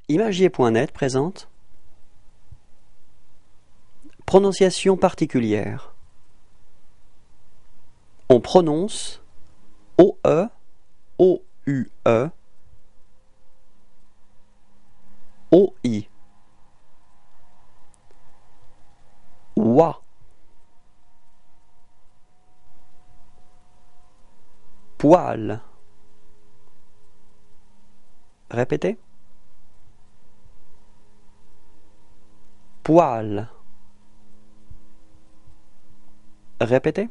Imagier.net présente Prononciation particulière. On prononce OE, OUE, OI. Oie. Poil. Répétez. Poil. Répétez.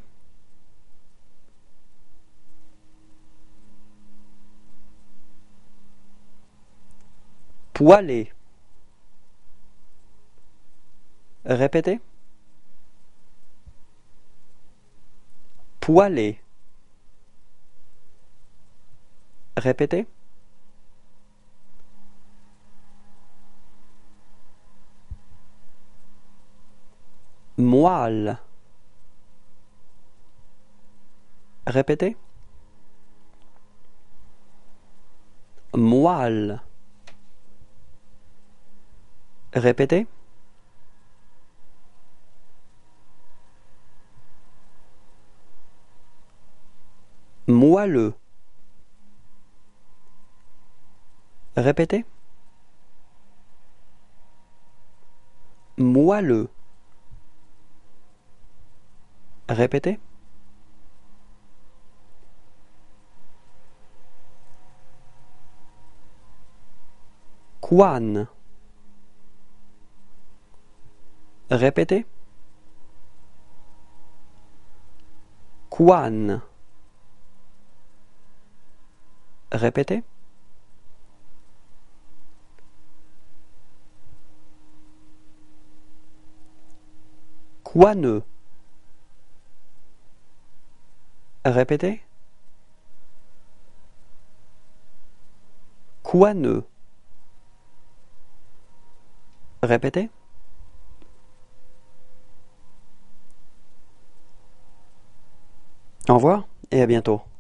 Poêlé. Répétez. Poêlé. Répétez. Moelle. Répétez. Moelle. Répétez. Moelleux. Répétez. Moelleux. Répétez. Couane. Répétez. Couane. Répétez. Couaneux. Répétez. Couaneux. Répétez. Au revoir et à bientôt.